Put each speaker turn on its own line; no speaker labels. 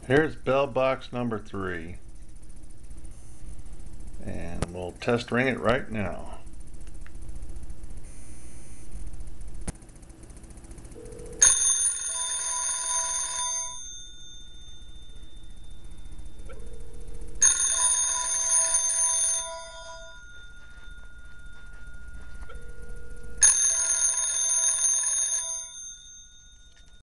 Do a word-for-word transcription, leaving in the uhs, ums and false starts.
Here's bell box number three, and we'll test ring it right now.